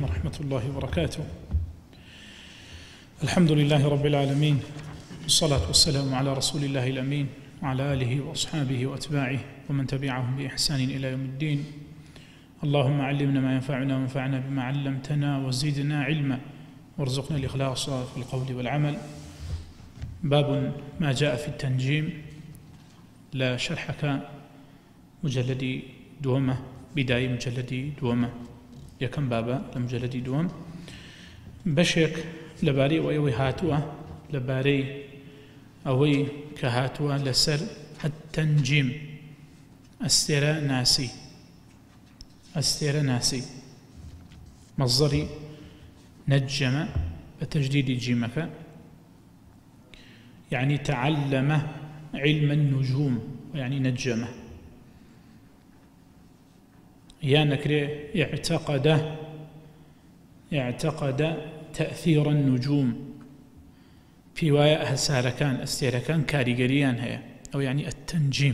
عليكم ورحمة الله وبركاته. الحمد لله رب العالمين، والصلاة والسلام على رسول الله الأمين وعلى آله وأصحابه وأتباعه ومن تبعهم بإحسان إلى يوم الدين. اللهم علمنا ما ينفعنا وانفعنا بما علمتنا وزدنا علما وارزقنا الإخلاص في القول والعمل. باب ما جاء في التنجيم، لا شرحك مجلد دومة، بداية مجلد دومة يكم بابا لمجلد دوم بشك لباري ويوي هاتوا لباري أوي كهاتوا لسر التنجيم استير ناسي مصدري نجم بتجديد جيمك، يعني تعلم علم النجوم، يعني نجمه. يا نكري اعتقد تأثير النجوم في وايا هساركان استيركان كاريجريان هي، أو يعني التنجيم.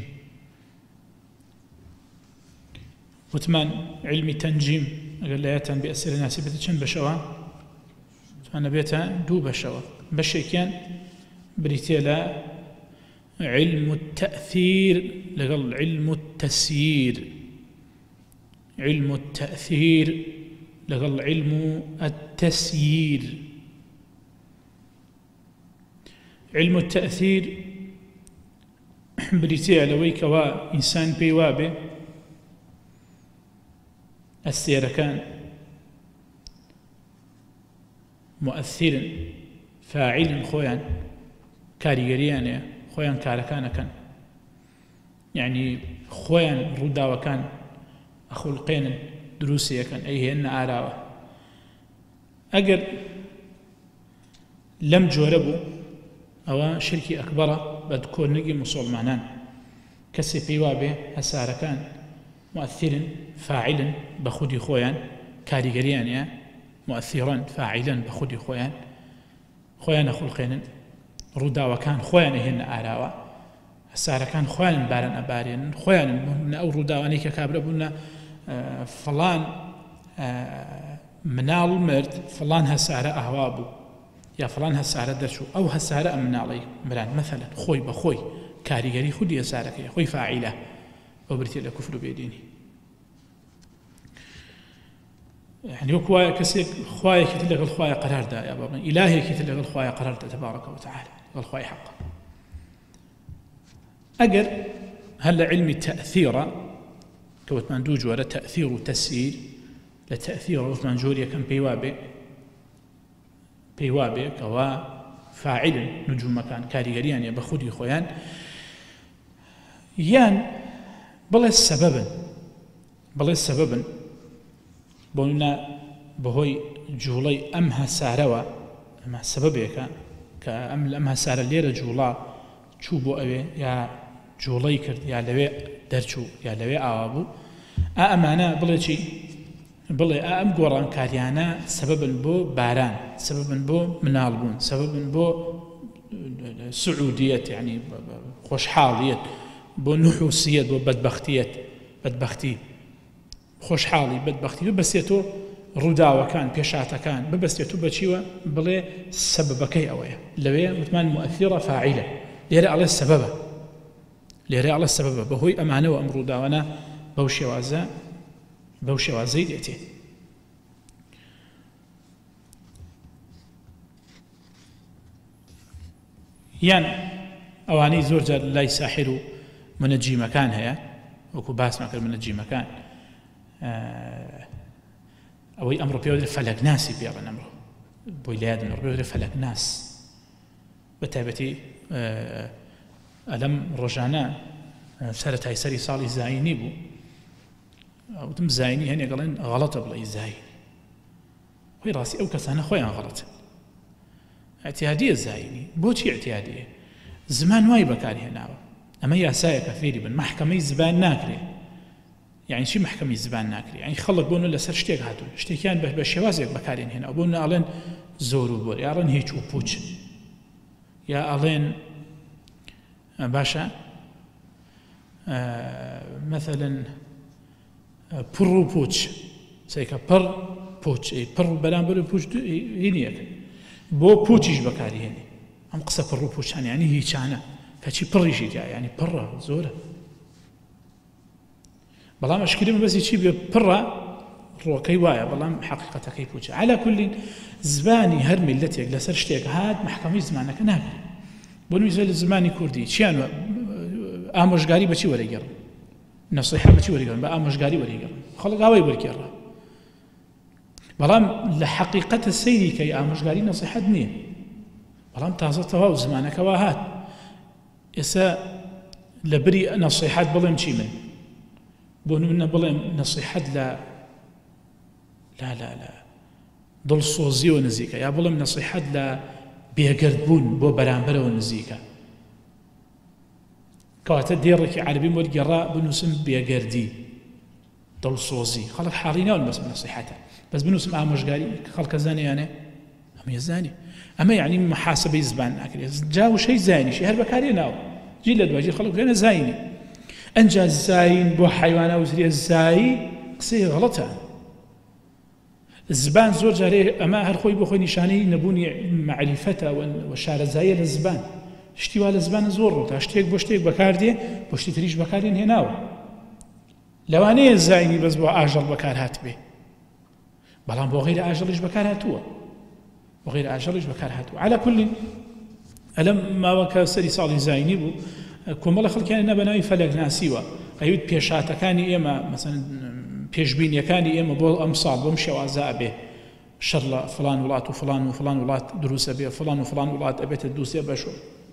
وثمان علمي تنجيم قال لياتان بأسر الناس بتشن بشوا، أنا بيتا دو بشوا بشيكان بريتيلا علم التأثير لقل علم التسيير، علم التأثير لقل علم التسيير. علم التأثير بريتيلا ويكوا إنسان بيوابه السيركان مؤثر فاعل خويا كاريجريان خويا كاركان كان، يعني خويا ردا وكان أخلقين دروسية كان أي هن آراوة أجر لم جوربوا أو شركي أكبر بدكون نجي مسلمانان كسي بيوابه هساركان مؤثر فاعلا بخودي خويا كاريجريان مؤثرا فاعلا بخودي خويا خلقين ردا وكان خويا هن آراوة هساركان خويا بارن أبارين خويا من أو ردا وانيك كابر بنا فلان منال مرد فلان هسارة أهوابو يا فلان هسارة درشو أو هسارة منالي مران مثلا خوي بخوي كاريجري خودي هسارك خوي فاعلة وبرتي لكفر بيديني، يعني هو كسيك خوايا كتلك الخوايا قرار دا يا بابا إلهي كتلك الخوايا قرار دا تبارك وتعالى الخوايا حق. أجر هل علم التأثير كوت مندوج ولا تأثير وتسيير لتأثير وثمان جوريا كان بيوابي كوا فاعل نجوم مكان كاريجريان يا بخودي خويان يان بلا السبب بولنا بهوي جولي أمها ساروا أما سببك كأمها سار ليرة جولا شوبو أبي يا جولي كرد يا لوي درشو يا لوي آبو أمانا بلشي بلي أم قران كاريانا سببا بو باران، سببا بو منالبون، سببا بو سعودية يعني خوشحالية، بو نحوسية، بو بدبختي خوشحالي بدبختي ببسيتو رودا وكان بيشاتا كان ببسيتو بشيوة بلي سببكي أويا لوي مثمان مؤثرة فاعلة ليرى على السبب بهوي أمانة وأمرودا وانا بوشي وازي ديتي. يعني أواني زورجا لا يساحروا منجي مكان هيا وكو باس مكان منجي مكان أوي أمر بيودر فلق ناسي بيرن أمره بويلاد أمر بيودر فلق ناس بتابتي ألم رجعنا سرت هاي سري صالي زايني بو أو تم زايني هني قالين غلط بلا زاين خوي راسي أو كسانة خويا غلط اعتيادية زايني بوشي اعتيادية زمان واي بكاري هنا أما ياسايا كثيري بن محكمة زبان ناكري، يعني شي محكمة زبان ناكري يعني خلق بونو لسر شتيك هاتو شتيكان بشوازيك بكارين هنا وبونو ألين زورو بور يا ألين هيچ وبوچ يا ألين باشا مثلا پر و پوچ سيكا پر پوچ پڕ بەرامبەر پوچ هینیەکە بۆ پوچیش بەکاری هێنێ ئەم قسە پڕ و پوچان یعنی هیچانە کەچی پڕیشی تیا یعنی پڕە زۆرە بەڵام ئەشکریم بەسی چی بێ پڕە ڕۆکەی وایە بەڵام حەقیقەتەکەی پوچە على كل زبانی هەر میلەتێک لەسەر شتێک هات محکەمەی زمانەکە نابێت بۆ نویزە لە زمانی کوردی چیان ئامۆژگاری بەچی وەرەگەڕن نەسیحە بەچی وەرەگەڕن بە ئامۆژگاری وەرەگەڕن خەڵک ئاوای وەرگێڕە بەڵام لە حەقیقەتە سەیری کەی ئامۆژگاری نەسیحەت نییە بەڵام تازە تەواو زمانەکەوا هات ئێستا لە بری نەسیحەت بڵێم چی من بۆ نمونە بڵێم نەسیحەت لە لا دڵسۆزیەوە نزیکە یا بڵێم نەسیحەت لە بێگەردبوون بۆ بەرامبەرەوە نزیکە کەواتە دێڕێکی عەربی وەرگێڕا بنووسم بێگەردی دڵسۆزی خەڵک حاڵی ناون بەس نەسیحەتە بەس بنووسم ئامۆژگاری خەڵکە زانیانێ ئەمە زانی ئەمە یعنی محاسبەی زبان ناکرێت جا وشەی زانیشی هەر بەکارێ ناوە جی لە دوای خەڵک بێنە زاینی ئەنجا زاین بۆ حیوانە وزرێ زایی قسەی غەڵەتە زبان زۆر جارێ ئەمە هەر خۆی بۆ خۆی نیشانەی نەبوونی معریفەتە و شارەزاییە لە زبان شتی وا لە زبانە زۆر ڕۆتە شتێک بۆ شتێک بەکاردێ بۆ شتی تریش بەکارێن هێناوە لەوانەیە زاینی بەس بۆ ئاژەڵ بەکار هات بێ بەڵام بۆ غیرە ئاژەڵیش بەکار هاتووە بۆ غیرە ئاژەڵیش بەکار هاتووە على كل ئەلەم ماوەکە سەری ساڵی زاینی بوو کۆمەڵە خەڵکیان نەبەناوی فەلەک ناسیوە ئەویت پێشاتەکانی ئێمە مەسەن پێشبینیەکانی ئێمە بۆ ئەم ساڵ بۆم شێوازە ئەبێ شەڕ لە فڵان وڵات و فڵان و فڵان وڵات دروستە بێ فڵان و فڵان وڵات ئەبێتە دووسێ بەشۆ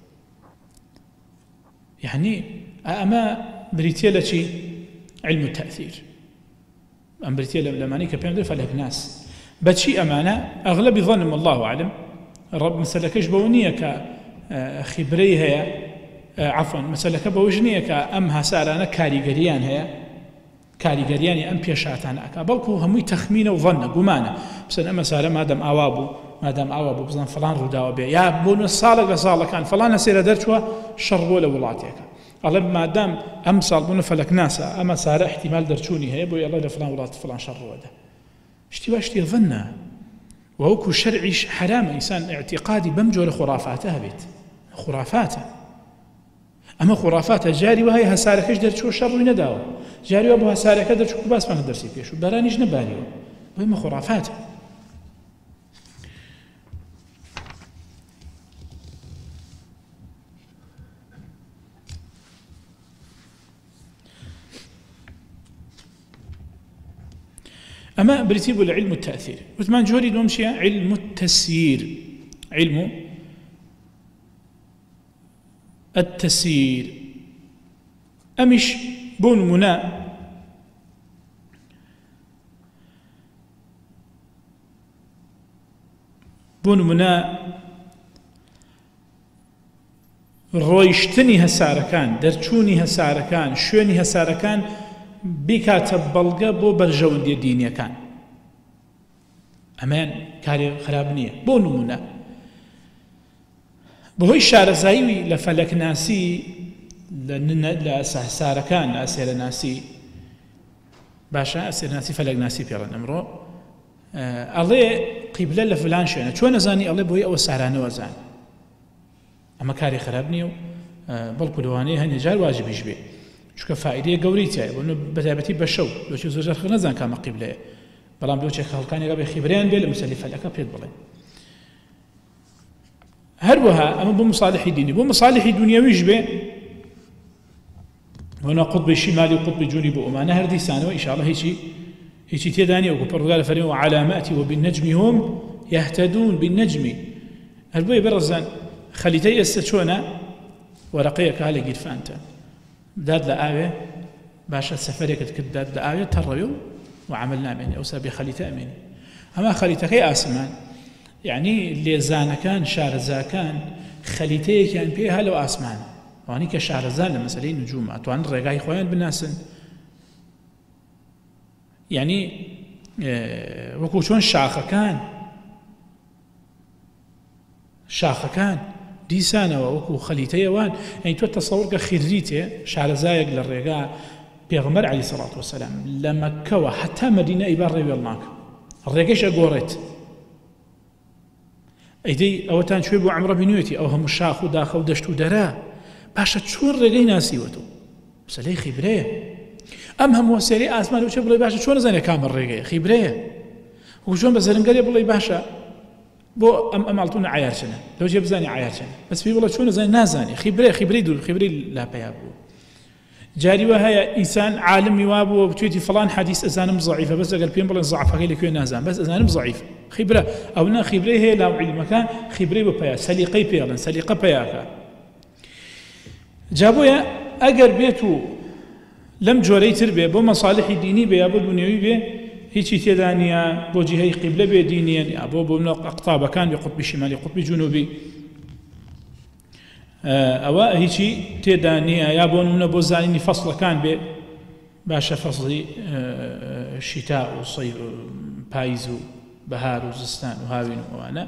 یعنی ئەمە بریتیە لە چی علم التأثير ئەم بریتیە لەمانەی کە پێم دێ فەلەک ناس بەچی ئەمانە ئەغلبی ظنم الله أعلم ڕب مەسەلەکەش بەوە نییە کە خیبرەی هەیە عفوا مەسەلەکە بەوەش نییە کە ئەم هەسارانە کاریگەریان هەیە کاریگەریانی ئەم پێشاتان ئەکا بەڵکو هەمووی تەخمینە و ظەنە گومانە بسن ئەمە سارە مادەم ئاوا بوو بزان فڵان ڕووداوە بێ یا بۆ ساڵێک لە ساڵەکان فڵانە سێرە دەرچووە شەڕ بۆ لە وڵاتێکە ئەڵێ مادام ئەم ساڵ بوونە فەلەک ناسە ئەمە سارە احتیمال دەرچوونی هەیە بۆ ئەڵێ لە فڵان وڵات فڵان شەڕ ڕوەدە شتی وا شتی ظەنە وەکو شەرعیش حرامە ئینسان اعتیقادی بەم جۆرە خورافاتە هەبێت خورافاتە ئەمە خورافاتە جاری وهەیە هەسارەکەش دەرچووە شەڕووی نەداوە جاری وە بۆ هەسارەکە دەرچوو باسمان دەرسی پێش و بەرانیش نەباریەوە بۆ ئێمە خورافاتە أما بريتيب العلم التأثير وثمان جوري دومشيا علم التسيير علم التسيير أمش بون منا ڕۆیشتنی هەسارەکان دەرچوونی هەسارەکان شوێنی هەسارەکان بیکاتە بەڵگە بۆ بەرژەوەندیە دینیەکان ئەمان کاری خراپ نییە بۆ نمونە بەهۆی شارەزایی لە فەلەکناسی لە هەسارەکان لە ئەسێرەناسی باشە ئەسێرەناسی فەلەکناسی پێڵێن ئەمڕۆ ئەڵێ قیبلە لە فلان شوێنە چۆن نەزانی ئەڵێ بۆی ئەوە سارانەوە زان ئەمە کاری خراپ نییە و بەڵکو لەوانەیە هەندێک جار واجبیش بێ چونکە فائیدەیە گەورەی تایە بۆ بەتایبەتی بە شەو لۆچی زۆر خەڵک نەزان کامە قیبلەیە بەڵام لۆچێک خەڵکانێکە بێ خیبرەیان بێ لە مەسەلەی فەلەکە پێت بڵێن هەروەها ئەمە بۆ مصالحی دینی بۆ مصالحی دنیاویش بێ هنا قطبی شیمالی و قطبی جنوبی بۆ ئەمانە هەر دیسانەوە ئینشاءالله هیچی تێدا نییە وەکو پەروەردگار فەرمێ وعلامات وبالنجم هم يهتدون بالنجم هەر بۆیە بەڕەزان خەلیتەی ئێستا چۆنە وەرەقەیەکە لە گیرفانتە داد لە ئاوێ باشە سەفەرێکت کرد داد لە ئاوێ تەڕەوێ و عمل نامێنێ ئەوسا بێ خەلیتە ئەمێنێ ئەمە خەلیتەکەی ئاسمان یعنی لێزانەکان شارەزاکان خەلیتەیەکیان پێ هە لەو ئاسمانە ئەوانەی کە شارەزان لە مەسەلەی نجوم ئەتوانن ڕێگای خۆیان بناسن یعنی وەکو چۆن شاخەکان دیسانەوە وەکو خەلیتەیەوان ئەی تۆ تەسەوڕکە خیرریتێ شارەزایەک لە ڕێگا پێغەمبەر عەلەیهی سەڵات وەسەلام لە مەککەوە حتا مەدینە ئەیبا ڕێوێڵ ناکە ڕێگەیش ئەگۆڕێت ئەیدەی ئەوەتان کوێ بۆ عەمرە بینوێتی ئەو هەموو شاخ و داخە و دەشت و دەرا باشە چۆن ڕێگەی ناسیوەتەوە مەسەلەی خیبرەیە ئەم هەموو سێری ئاسمان و چێ بڵێ باشە چۆن نەزانێ کامە ڕێگەیە خیبرەیە وەکو چۆن بە زەرنگەرێ بڵێ باشە بۆ ئەم ئاڵتونە عیار چەنە لەوجێ بزانێ عیار چەنە بەس پێی بڵێ چۆن نەزانێ نازانێ خیبرەی دوور خیبرەی لاپەیا بوو جاری وە هەیە ئینسان عالمی وا بووە بتوێتی فڵان حەدیث ئەزانم ضعیفە بەس ئەگەر پێم بڵێن ضعفەکەی لەکوێ نازان بەس ئەزانم ضعیف خیبرە ئەو نا خیبرەی هەیە لاو عیلمەکە خیبرەی بۆ پەیە سەلیقەی پێڵێن سەلیقە پەیاکە جا بۆیە ئەگەر بێت و لەم جۆرەی تر بێ بۆ مەصالحی دینی بێ یا بۆ دنیوی بێ هیچی تێدا نییە بۆ جیهەی قیبلە بێ دینیەن یا بۆ ئەقتابەکان بێ قوتبی شیمالی قوتبی جنوبی ئەوە هیچی تێدا نییە یا بۆ نمونە بۆ زانینی فەسڵەکان بێ باشە فەسڵی شیتا و صەیف و پاییز و بەهار و زستان و هاوین و ئەوانە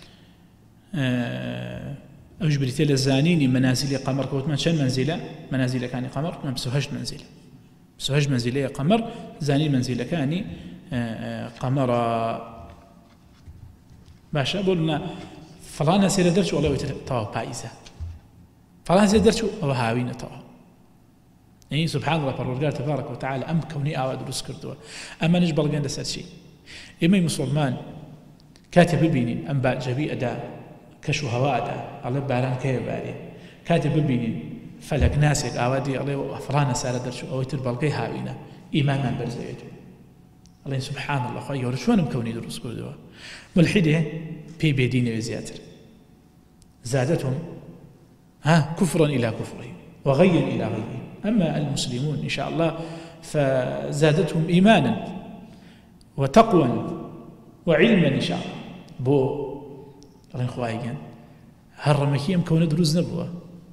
ئەوش بریتێ لە زانینی مەنازیلی قەمەر کەوتمان چەند مەنزیلە مەنازیلەکانی قەمەر 28 مەنزیلە 28 مەنزیلەیە قەمەر زانی مەنزیلەکانی قەمەڕە باشە بۆ لنا فڵانە سێرە دەرچوو ئەڵێ تەواو پاییزە فڵان سێرە دەرچوو ئەوە هاوینەتەوە يعني سبحان الله پەروەردگار تبارك وتعالى ئەم کەونی ئاوا دروست کردووە ئەمانش بەڵگەن لەسەر چی ئێمەی مسلمان کاتێ ببینین ئەم باجەبی ئەدا کەش و هەوا ئەدا ئەڵێ باران کەیە بارێ کاتێ ببینین فەلەک ناسێک ئاوا دی ئەڵێ فڵانە سارە دەرچوو ئەوەی تر بەڵگەی هاوینە ئیمانمان بەرزەوێت ئەڵێن سبحان الله خۆی گەورە چۆنم کەونی دروست کردووە ملحیدێ پێی بێدینەوێ زیاتر زادتهم كفرا إلى كفرهم وغيا إلى غيهم أما المسلمون إن شاء الله فزادتهم إيمانا وتقوى وعلما إن شاء الله بو الله خواهيان هرمكيم كونه دروز نبوه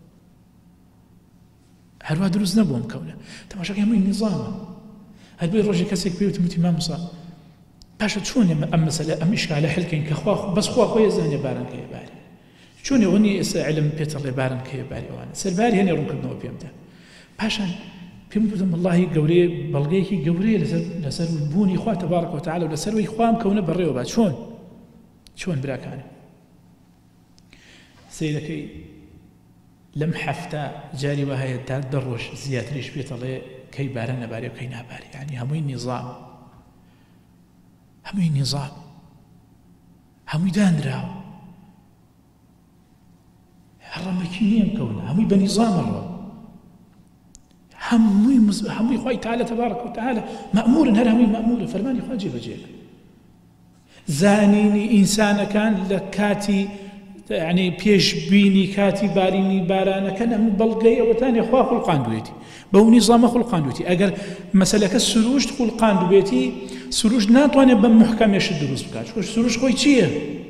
هروا دروز نبوه مكونه تماشا كيما النظام هل بي روجي كاسيك بيوت متمام صار باشا شلون أم مسألة أم إشكال حلكين كخوا بس خوا خويا زاني بارن كي باري شلون يغني علم بيتر لبارن كي باري وانا سرباري هني رونك نو بيمدا باشا بيمدم الله قوري بلغيكي قوري لسر البوني خوا تبارك وتعالى ولسر ويخوام كونه بري وبعد شلون براكاني سيدكي لم حفتا جاري وهي دروش زيادة ليش بيت الله كي بارن نباري وكي نباري يعني هموي نظام هموي داندراو هرمكينيم كونه هموي بنظام الرب هموي خوي تعالى تبارك وتعالى مأمور هل هموي مأمور فرماني خواجي بجيك زانيني إنسان كان لكاتي يعني بيش بيني كاتي باريني بارانا كان من بلغي وثاني اخواه خلقان دويتي بو نظام خلقان دويتي اگر مسألة السروج خلقان دويتي سروج ناتواني بمحكم يشد دروس بكات سروج خوي چيه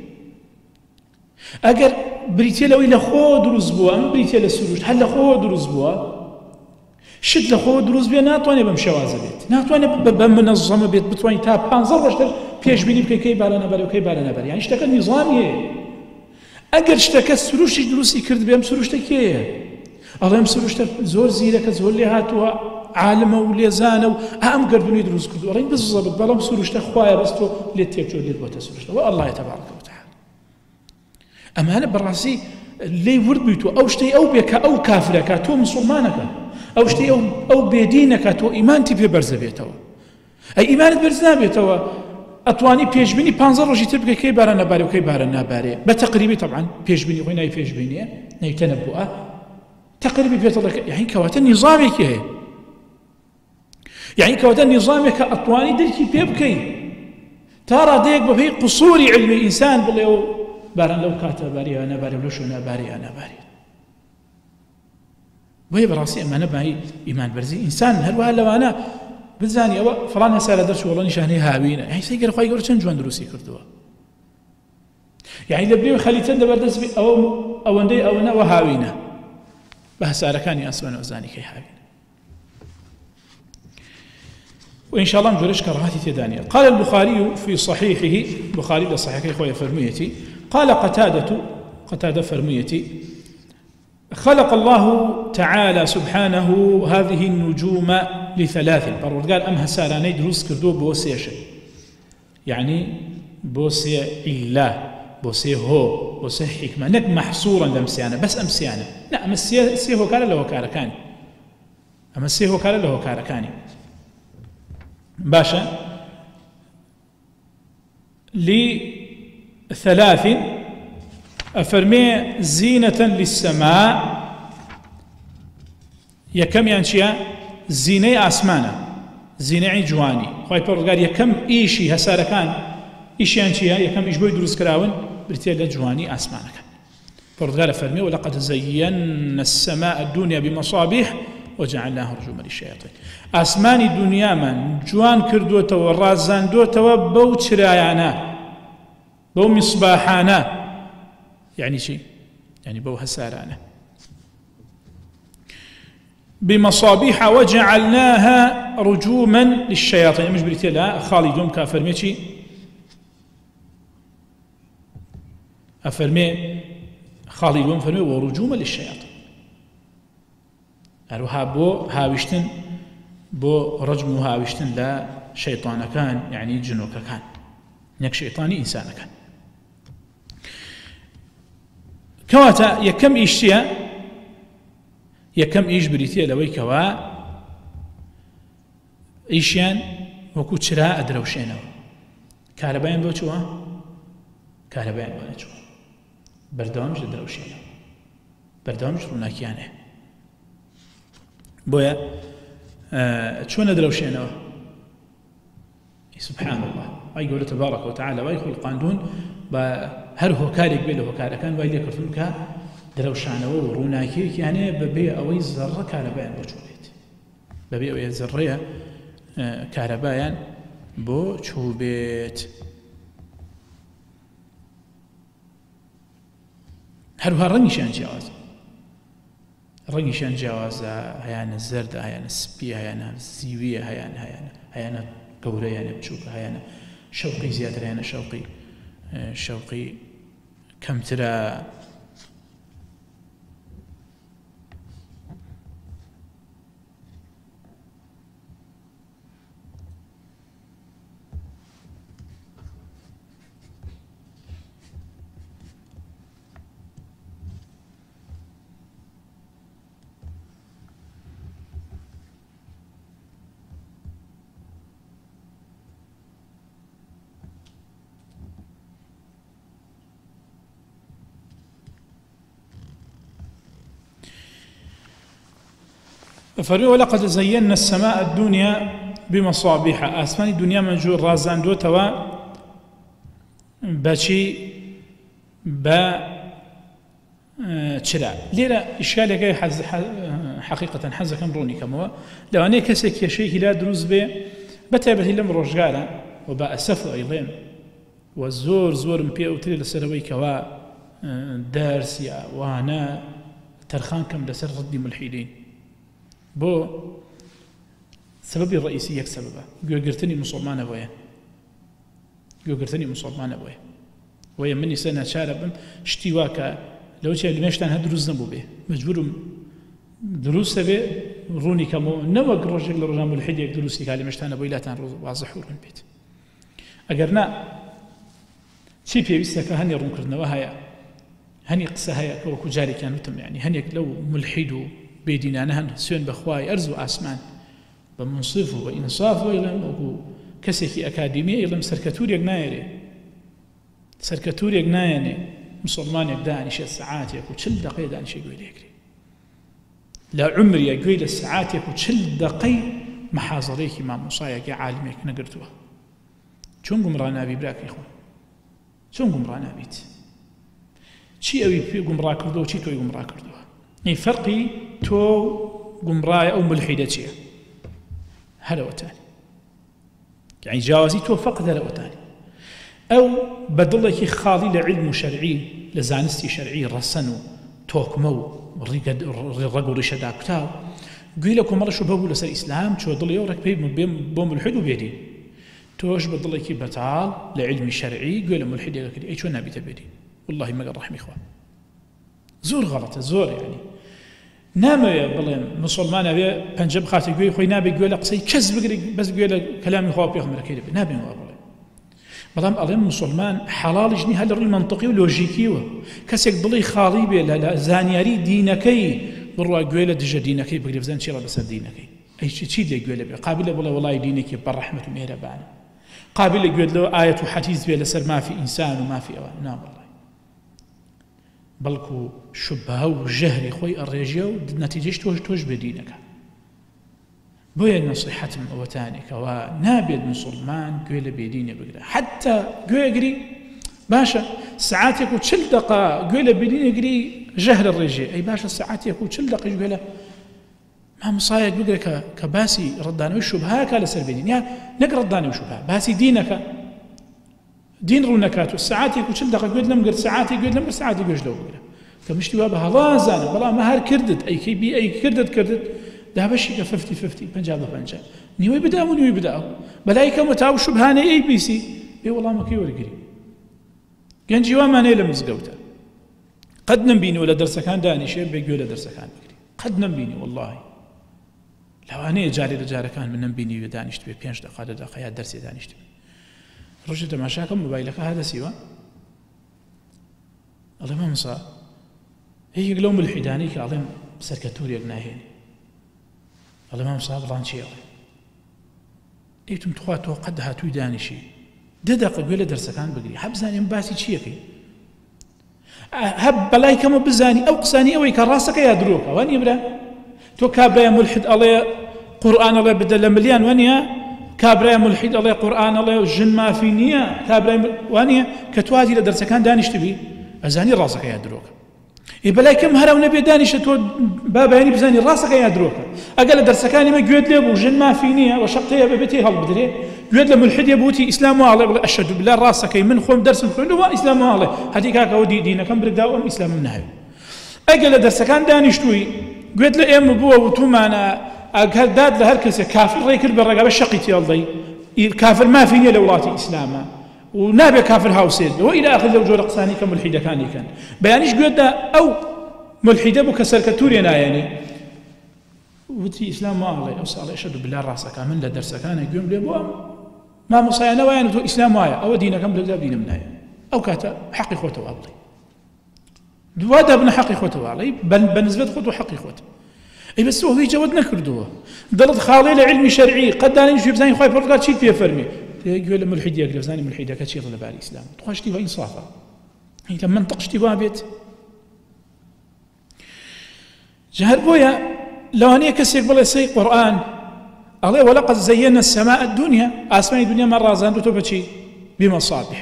اگر بريتي لو الى خو دروس بوا ام بريتي للسروج هل خو دروس بوا شد لخو دروس بوا ناتواني بمشوازه بيت ناتواني بمنظمه بيت بتواني تا 15 باشتر بيش بيني بكي كي بارانا باري وكي بارانا باري يعني اشتكى نظاميه ئەگەر شتەکە سروشتی دروستی کرد بێم سروشتە کێیە ئەڵێم سروشتە زۆر زیرەکە زۆر لێ هاتووە عالمە و لێزانە و ئەم گەردونی دروست کردو ئەڵێن بزەبت بەڵام سروشتە خوایە بەس تۆ لێت تێکچۆ لێت بۆتە سروشتە والله تبارك وتعالى ئەمانە بەڕاستی لێی ورد بیت و ئەو شتەی ئەو بێکە ئەو کافرەکە تۆ مسڵمانەکە ئەو شتەی ئەو بێدینەکە تۆ ئیمانتی پێ بەرزە بێتەوە ئەی ئیمانت بەرز نابێتەوە أتواني بيجبيني بانزر رجي تبقى كي بارا نباري وكي بارا نباري بتقريبي طبعا بيجبيني وين أي بيجبيني ناي تنبؤة تقريبي بيت الله يعني كوات النظامي كي يعني كوات النظامي كأتواني دلكي بيبكي ترى ديك بفي قصور علم الإنسان بلو بارا لو كاتب باري أنا باري ولو شو نباري أنا باري وهي براسي أما نبعي إيمان برزي إنسان هل وهلا وأنا بزاني أو فلان هسالة درس والله نشاني هاوينا يعني سيقر خواهي قرر چند جوان دروسي كردوا يعني لبريو خليتن دبر درس بي أو اندي أو نا وهاوينا بهسالة كاني أسوان وزاني كي هاوينا وإن شاء الله نجرش كراهاتي تدانية قال البخاري في صحيحه بخاري لصحيحه خويا فرميتي قال قتادة فرميتي خلق الله تعالى سبحانه هذه النجوم لثلاث قال أمها ساراني دروس كردو بوسيشة يعني بوسي إلا بوسي هو بوسي حكمة نك محصورا لمسيانة بس أمسيانة لا أما السي هو كان له كاركاني أما السي هو كان له كاركاني باشا لثلاث أفرمي زينة للسماء يكم يعني زينة أسمانة زينة جواني خواهي پروردگار يكم إيشي هسارة كان إيشي يعني يكم إيش بوي دروس كراون بريتيا جواني أسمانة كان پروردگار فرمي ولقد زينا السماء الدنيا بمصابيح وجعلناها رجوما للشياطين أسماني دنيا من جوان كردوتا ورازان دوتا بو ترايانا بو مصباحانا يعني شيء يعني بو هسارانا بمصابيح وجعلناها رجوما للشياطين مش بريتي لا خالدون كافرميتي أفرمي خالدون فرمي ورجوما للشياطين أروها بو هاوشتن بو رجم هاوشتن لا شيطان كان يعني جنوك كان نك شيطاني إنسان كان كواتا يكم إيشتيا يكم إيش بريتيا لوي كوا إيشيان وكو تشرا أدروشينو كهربائن بو چوا كهربائن بو چوا بردامج أدروشينو بردامج روناكيانه بويا چون أدروشينو سبحان الله أي قول تبارك وتعالى ويخل القاندون هر هو كارك بيله هو كاركان ويلي كرتونك دروشانه وروناكي يعني ببيع أوي زرة كهربائن بو چوبيت ببيع أوي زرية كهربائن بو چوبيت هروها رنگشان جواز رنگشان جواز هيانا الزرد هيانا السبية هيانا الزيوية هيانا قورة هيانا بچوك هيانا شوقي زيادة هيانا شوقي كم ترى فرمي ولقد زينا السماء الدنيا بمصابيح آسمان الدنيا من جور رازان دو توا باشي با تشرا ليرا إشكالك حقيقة حزة كم روني كم لو أنا كسك يشيء لا دروز به بتعبت لهم رجعنا وبأسف أيضا والزور زور مبيع وتري لسروي كوا دارس يا وانا ترخان كم لسر ردي ملحدين بو سببي الرئيسي يك سببه قرتني مسلمان ابويا قرتني مسلمان ابويا ويا مني سنه شارب شتي واكا لو شي لمشتان هدروز نبو به مجبور دروس به روني كمو نو رجل لرجال ملحد يك دروسي قال مشتان ابوي لا تان واضح ورن بيت اجرنا شي بيستك هني رون كرنا وهيا هني قصه هيا كوكو جاري كانوا تم يعني هني لو ملحدوا بيدينا نهن سين بخواي أرز وأسمان بمنصفه وإنصافه إلى كسكي أكاديمية إلى سركتوري جنايري سركتوري جنايري مسلمان يبدأ شيء الساعات يكو تشل دقيقة عن شيء يقول يكري لا عمري يقول الساعات يكو تشل دقيقة محاضريك مع مصايا عالمك نقرتوها شون قمرانا أبي براك يا إخوان شون قمرانا بيت شي أبي قمرا كردو شي توي قمرا كردو يعني فرقي تو قمراية أو ملحدة هذا وتاني يعني جوازي تو فقط هذا وتاني أو بدلك خاضي لعلم شرعي لزانستي شرعي رسنو توكمو الرقو رشدا كتاب قيل لكم مرة شو بقول لسر الإسلام شو ضل يورك بوم الحد وبيدين توش بدلك بتعال لعلم شرعي قيل ملحد يقول أي شو نبي تبيدين والله ما قد رحمي إخوان زور غلطة زور يعني نام بلين مسلمان أبي بنجب خاطر يقول خوي نبي يقول قصي كذب بقري بس يقول كلامي خواب يخمر كذا نبي هو بلين بەڵام ئەڵێم مسلمان حەڵاڵیش نی هەر لە ڕووی منطقی و لۆژیکیوە کەسێک دڵی خاڵی بێ لە زانیاری دینەکەی بڕوا گوێ لە دژە دینەکەی بگرێ بزان چی بەسەر دینەکەی ئەی چی لێ گوێ لە بێ قابلە بڵێ وڵای دینێکی بەڕەحمەت و مێرەبانە قابلە گوێت لەوە ئایەت و حەدیث بێ لەسەر مافی ئینسان و مافی ئەوە ناوەڵڵی بەڵکو شوبهە و ژەهری خۆی ئەڕێژێ و نەتیجەش تۆش بێ دینەکە بۆیە نەسیحەتم ئەوەتانێکەوە نابێت مسلمان گوێ لە بێدینێ بگرە حتا گوێگری باشە سعاتێک و 40 دقە گوێ لە بێدینێگری ژەهر ڕێژێ ئەی باشە سعاتێک و 40 دقیش گوێ لە مامۆسایەک بگرێ کە باسی ڕەدانەوەی شوبهەکە لەسەر بێدین یا نەک ڕەدانەوەی شوبهە باسی دینەکە دین ڕوو نەکات و سعاتێک و 40 دقە گوێت لەم گرت سعاتێک گوێت لەم سعاتی گوێش لەو بگرە کە مشتی وا بە هەڵازانە بەڵام هەر کردت ئەیکەی بی ئەی کردت دابەشی کە 50-50 نیوەی بدام و نیوەی بداو بەلای کەمە تاو شوبهانەی ئەی بیسی بێ وەڵامەکەی وەرگری گەنجی وامانەیە لە مزگەوتە قەت نەمبینیوە لە دەرسەکان دانیشێ بێ گوێ لە دەرسەکان بگری قەت نەمبینی واللهی لەوانەیە جارێ لە جارەکان من نەمبینی دانیشت بێ 5 دقە 10 دقە یا دەرسێ دانیشت بێ ڕۆژێ تەماشاکەم مۆبایلەکە هادەسیوە ئەڵێ مامۆستا هەیەک لەو ملحیدانەی کە ئەڵێم سەرکەتوورێک ناهێنی ئەڵێ مامۆستا بڵان چی ئەڵێ ئیتم تخوا تۆ قەت هاتووی دانیشی 10 دقە گوێ لە دەرسەکان بگری هەبزانیم باسی چیەکەی هەب بەلای کەمە بزانی ئەو قسانی ئەوەی کە ڕاستەکە یا درۆکە وانیە برا تۆ کابرایە ملحد ئەڵێ قورئان ئەڵێ بدە لە ملیان وانیە کابرایە ملحد ئەڵێ قورئان ئەڵێ ژن مافی نییە کابرای وانیە کە توازی لە دەرسەکان دانیشتبی ئەزانی ڕاستەکە یا درۆکە بەلای کەم هەراو نەبێ دانیشە تۆ بابایانی بزانی ڕاستەکە یا درۆکە ئەگەر لە دەرسەکانی مە گوێت لێ بوو ژن مافی نییە و شەقەیە بەبێتی هەڵبدرێ گوێت لە ملحدێ بوتی ئیسلام واڵێ بڵێ ئەشهەدو بالله ڕاستەکەی من خۆم دەرسم خوێندووە ئیسلام واڵێ هەتی کاکەوە دینەکەم برداوە ئەم ئیسلامم ناوێ ئەگەر لە دەرسەکان دانیشتووی گوێت لە ئێمە بووە و تومانە ئەگەر داد لە هەر کەسێک کافر ڕێ کرد بە ڕێگا بە شەقی تێڵدەی کافر مافی نییە لە وڵاتی ئیسلامە و نابێ کافر هاوسێت بێ وإلى آخر لەو جۆرە قسانی کە ملحیدەکانی کەن بەیانیش گوێتدا ئەو ملحیدە بوو کە سەرکەتوورێ نایەنێ وتی ئیسلام واڵێ ئەو ساڵی ئەشهەدو بالله ڕاستەکە من لە دەرسەکانە گوێم لێ بووە مامۆسایانە وایەن تۆ ئیسلام وایە ئەوە دینەکەم لەگدا دینم نایە ئەو کاتە حەقی خۆتەوە بڵێ دوا دەبنە حەقی خۆتەوە ئەڵێ بەنسبەت خۆت و حەقی خۆت ئەی بەس تۆ هیچ جەوت نەکردووە دڵت خاڵێ لە علمی شەرعی قەت دانیشت بزانی خوای پەروەردگار چیت پێ فەرمی گوێ لە ملحیدێک لە بزانی ملحیدەکە چی لەباری ئیسلام تخوا شتی وا ئینسافە لە منطق شتی وا بێت جهر بۆیە لەوانەیە کەسێک بڵێ سەی قورئان ئەڵێ وەلەقەد زەیەنا السەماء الدنيا ئاسمانی دنیامان ڕازاندووەوە بەچی بمەصابیح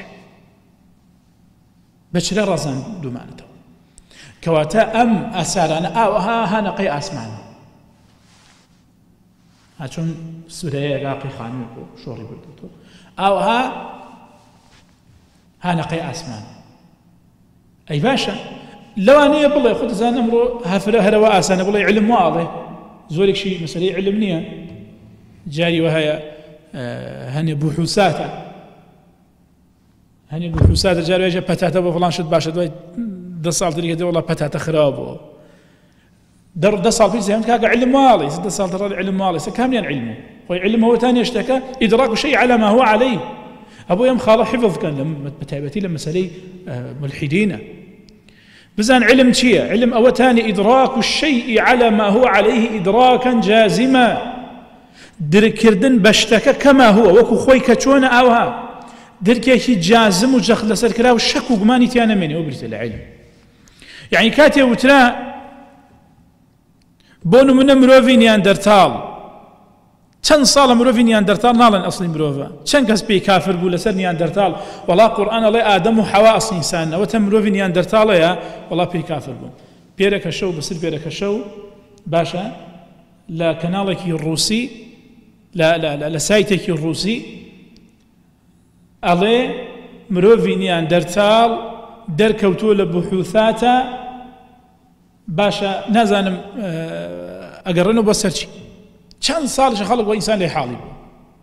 بەچرە ڕازاندوومانەتەوە کەواتە ئەم ئاسارانە ئاوەها هانەقەی ئاسمانە چۆن سورەیە گاقی خانووە بۆ شۆڕی بردووەوە ئاوەها هانەقەی ئاسمان ئەی باشە لەوانەیە بڵێ خۆ دەزانم ئەمڕۆ هەفرە هەرەوە ئاسانە بڵێ علم واڵێ زۆرێکشی مەسەلەی علم نییە جاری وهەیە هەنێ بوحوساتە هەنێ بوحوساتە جارێژە پەتاتە بۆ فڵان شت باشە دوای 10 ساڵ تریکە دێ وڵا پەتاتە خراوە بۆ 10 ساڵ پێش زێمت کاکە علم واڵێ 10 ساڵ تەڕە علم واڵێ کامیان علمو خۆی علم هەوە تانێ شتەکە ئیدراک شەی على ما هو عليه ئەبۆ ئەم خاڵە حفظ بکەن بەتایبەتی لە مەسەلەی ملحدینە بزان علم چییە علم ئەوە تانێ إدراك الشيء على ما هو عليه إدراكا جازما درکردن بەشتەکە کەما هو وەکو خۆی کە چۆنە ئاوها درکێکی جازم و جەخت لەسەر کرا و شەک و گومانی تیان نەمێنێ ئەوە بریتە لە علم یعنی کاتێ وترا بۆ نمونە مرۆڤی نیاندەرتاڵ چەند ساڵە مرۆڤی نیاندەرتاڵ ناڵێن ئەسڵی مرۆڤە چەند کەس پێی کافر بوو لەسەر نیاندەرتاڵ وەڵا قورئان ئەڵێ ئادەم و حەوا ئەسڵی ئینسان ئەوەتە مرۆڤی نیاندەرتاڵەیە وەڵا پێی کافر بوو پێرەکە شەو بەسەر پێرەکە شەو باشە لە کەناڵێکی ڕووسی لە سایتێکی ڕووسی ئەڵێ مرۆڤی نیاندەرتاڵ دەرکەوتووە لە بوحوثاتە باشە نازانم ئەگەڕێنەوە بۆ سەرچی چەند ساڵش خەڵک بۆ ئینسان لێ حاڵی بوو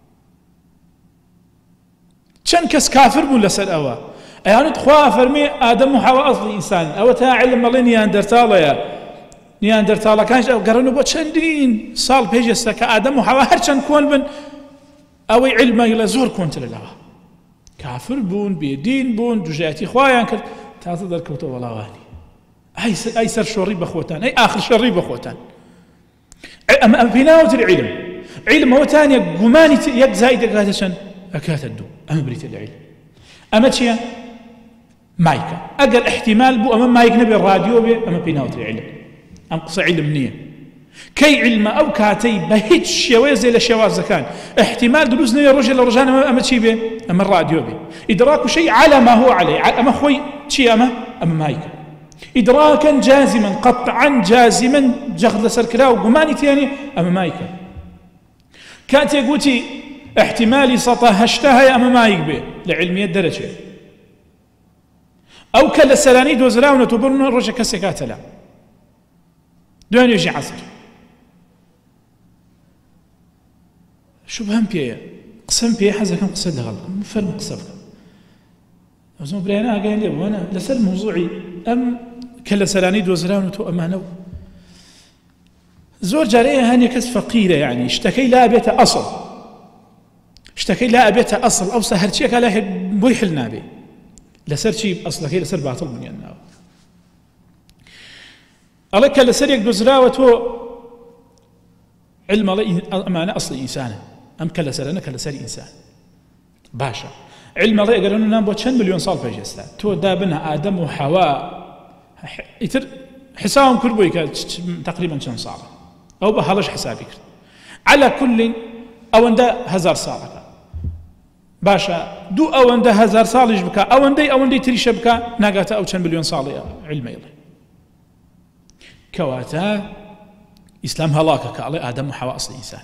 چەند کەس کافر بوون لەسەر ئەوە ئەیانت خوا فەرمێ ئادەم و حەوا ئەسڵی ئینسان ئەوە تا علم بەڵێ نیاندەرتاڵەیە نیاندەرتاڵەکانش گەڕێنەوە بۆ چەندین ساڵ پێش ئێستا کە ئادەم و حەوا هەرچەند کۆن بن ئەوەی علمە لە زۆر کۆنترە لەوە كافر بون بيدين بون دجاتي خوايان كرت تازە دەرکەوتە وەڵاوانی ئەی سەر شۆڕی بەخۆتان ئەی ئاخر شەڕی بەخۆتان ئەمە پێی ناوتر علم ئەوەتانە گومانی یەک زای دەکاتە چەند ئەکاتە دوو ئەمە بریتە لە علم ئەمە چییە؟ مایکە ئەگەر احتیمال بوو ئەمە مایک نەبێ ڕادیۆ بێ ئەمە پێی ناوتر علم ئەم قسە علم نییە كي علم أو كاتي بهيج شوازي لشوازكان احتمال دروز نية رجل رجال أما تشي به أما الراديو به إدراك شيء على ما هو عليه أما خوي تشي أما مايك إدراكا جازما قطعا جازما جغد سركلا وقماني تاني أما مايك كانت يقولي احتمالي سطا هشتها أما مايك به لعلمية درجة أو كلا سلاني دوزراونا تبرنا الرجل كسكاتلا دوان يجي عصر شو بهم بيه قسم بيه حزة كم قصد لغلق فرم قصبك أزمو برينا قاين لي وانا لسال موضوعي أم كلا سلاني دوزران وتو أمانو زور جارية هاني كس فقيرة يعني اشتكي لا بيت أصل أو سهر شيء قال بوي حلنا بي لسر شيء أصلك لسر باطل من يناو الله كلا سريك دوزران وتو علم الله أمانة أصل إنسان أم كلا سرنا كلا سري إنسان باشا علم الله يقولون نام بوتشن مليون صال بيجستا تو دابنا آدم وحواء يتر حسابهم كربوي تقريبا شن صار أو بهالش حسابك على كل أو أندا هزار صالك باشا دو أو أندا هزار صالج بكا أو أندي تريش بكا ناقاتا أو شن مليون صال علم الله كواتا إسلام هلاكك على آدم وحواء أصل إنسان